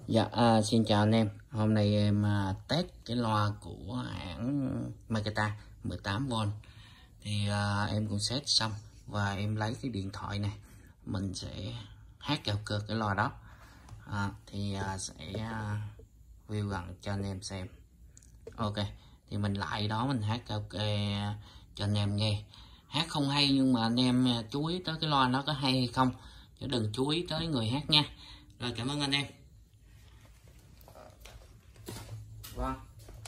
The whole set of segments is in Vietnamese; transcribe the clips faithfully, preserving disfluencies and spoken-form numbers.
Dạ, à, xin chào anh em. Hôm nay em à, test cái loa của hãng Makita mười tám vôn. Thì à, em cũng set xong và em lấy cái điện thoại này, mình sẽ hát karaoke cơ cái loa đó. À, thì à, sẽ à, view gần cho anh em xem. Ok, thì mình lại đó mình hát karaoke cho anh em nghe. Hát không hay nhưng mà anh em chú ý tới cái loa nó có hay hay không, chứ đừng chú ý tới người hát nha. Rồi, cảm ơn anh em. Vâng.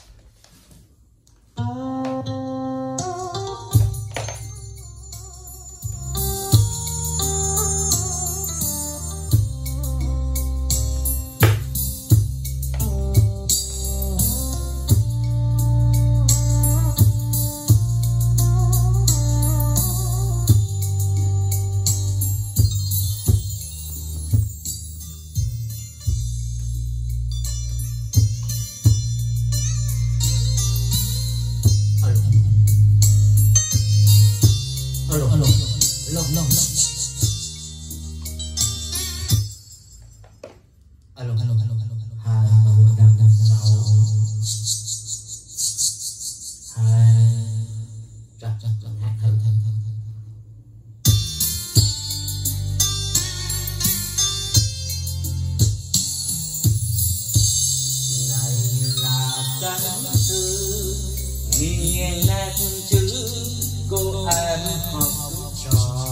Alo, alo, alo, alo, alo, alo, alo, alo, hai bốn năm năm sáu hai rồi rồi rồi hát thử thử thử này là cánh thư nghiêng nét chữ cô em học trò,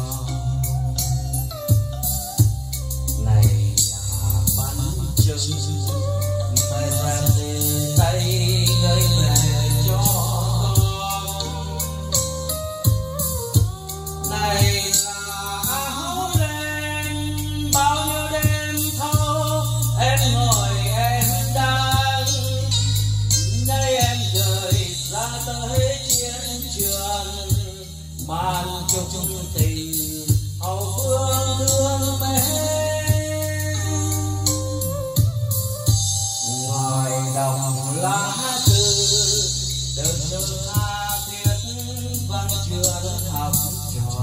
này là bánh trưng thời gian về tay gửi về cho con, này là áo len bao nhiêu đêm thâu em ngồi em đang đây, em rời ra tới chiến trường màn chung tình hậu phương thương mến, ngoài đồng lá thư đơn đơn tha thiết văn trường học trò,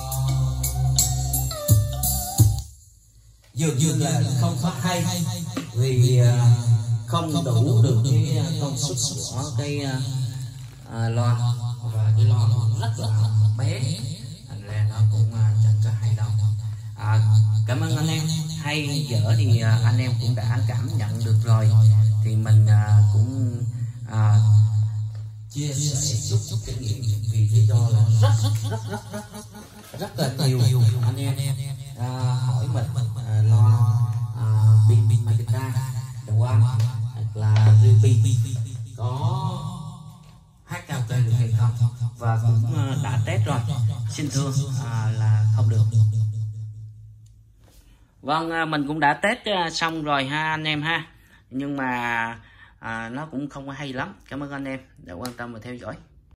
dường như là không có hay vì không đủ được cái công suất của cái à, loa, và cái loa rất là bé, thành ra nó cũng chẳng có hay đâu. À, cảm ơn anh em. Hay dở thì anh em cũng đã cảm nhận được rồi, thì mình cũng à, chia sẻ chút chút kinh nghiệm, vì lý do là rất rất rất rất rất rất là nhiều anh em à, hỏi mình à, loa à, pin pin Makita The One hoặc là Ruby có hát karaoke được hay không, và cũng đã test rồi, xin thưa à, là không được. Vâng, mình cũng đã test xong rồi ha anh em ha, nhưng mà à, nó cũng không hay lắm. Cảm ơn anh em đã quan tâm và theo dõi.